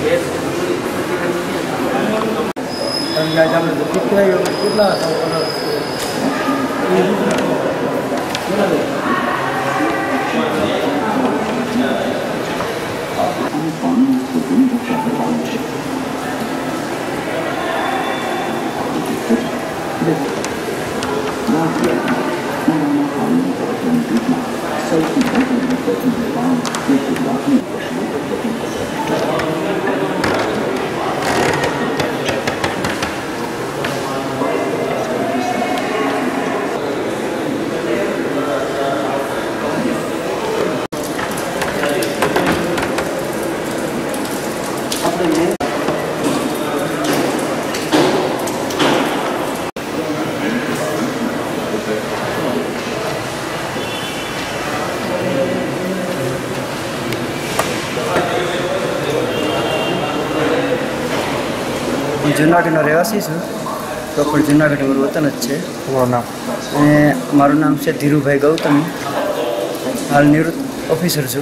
જૂનાગઢનો રહેવાસી છું, પ્રોપર જૂનાગઢ મારું વતન જ છે. અને મારું નામ છે ધીરુભાઈ ગૌતમ. હાલ નિવૃત્ત ઓફિસર છું.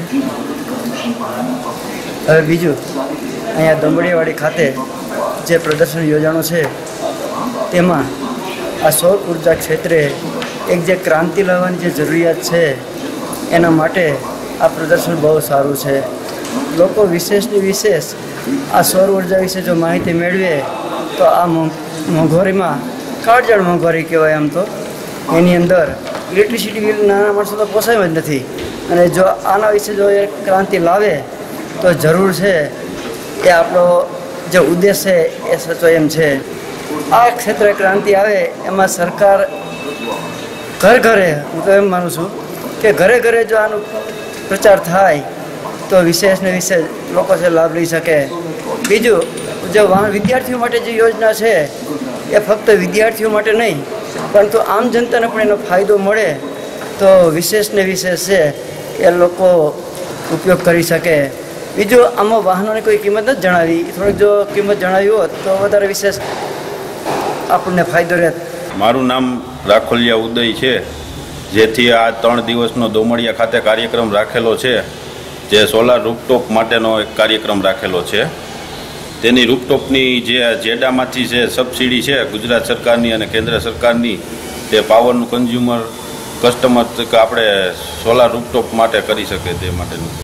હવે બીજું, અહીંયા દંબડિયાવાડી ખાતે જે પ્રદર્શન યોજાણું છે તેમાં આ સૌર ઉર્જા ક્ષેત્રે એક જે ક્રાંતિ લાવવાની જે જરૂરિયાત છે એના માટે આ પ્રદર્શન બહુ સારું છે. લોકો વિશેષની વિશેષ આ સૌર ઉર્જા વિશે જો માહિતી મેળવે તો આ મોંઘવારીમાં કાળજાળ મોંઘવારી કહેવાય. આમ તો એની અંદર ઇલેક્ટ્રિસિટી બિલ નાના માણસો તો પોસાય જ નથી. અને જો આના વિશે જો એ ક્રાંતિ લાવે તો જરૂર છે એ આપણો જે ઉદ્દેશ છે એ સચો એમ છે. આ ક્ષેત્રે ક્રાંતિ આવે એમાં સરકાર ઘર ઘરે, હું તો એમ માનું છું કે ઘરે ઘરે જો આનો પ્રચાર થાય તો વિશેષ ને વિશેષ લોકો છે લાભ લઈ શકે. બીજું, જો વિદ્યાર્થીઓ માટે જે યોજના છે એ ફક્ત વિદ્યાર્થીઓ માટે નહીં પરંતુ આમ જનતાને પણ એનો ફાયદો મળે તો વિશેષ ને વિશેષ છે એ લોકો ઉપયોગ કરી શકે. બીજું, આમાં વાહનોની કોઈ કિંમત નથી જણાવી, થોડીક જો કિંમત જણાવી હોત તો વધારે વિશેષ આપણને ફાયદો રહે. મારું નામ રાખોલિયા ઉદય છે. જેથી આ 3 દિવસનો દોમડિયા ખાતે કાર્યક્રમ રાખેલો છે, જે સોલાર રૂફટોપ માટેનો એક કાર્યક્રમ રાખેલો છે. તેની રૂફટોપની જે જેડામાંથી છે સબસિડી છે ગુજરાત સરકારની અને કેન્દ્ર સરકારની, તે પાવરનું કન્ઝ્યુમર કસ્ટમર આપણે સોલાર રૂફટોપ માટે કરી શકે તે માટેનું